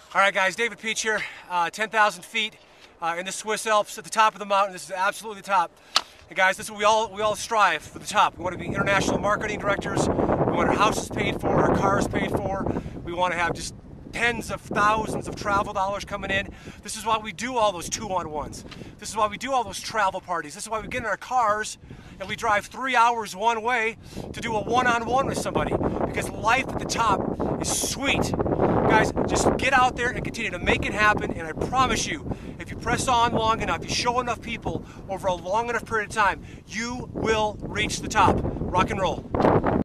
All right, guys, David Peach here, 10,000 feet in the Swiss Alps at the top of the mountain. This is absolutely the top. And guys, this is what we all strive for the top. We want to be international marketing directors. We want our houses paid for, our cars paid for. We want to have just tens of thousands of travel dollars coming in. This is why we do all those 2-on-1s. This is why we do all those travel parties. This is why we get in our cars and we drive 3 hours one way to do a one-on-one with somebody, because life at the top is sweet. Guys, just get out there and continue to make it happen, and I promise you, if you press on long enough, you show enough people over a long enough period of time, you will reach the top. Rock and roll.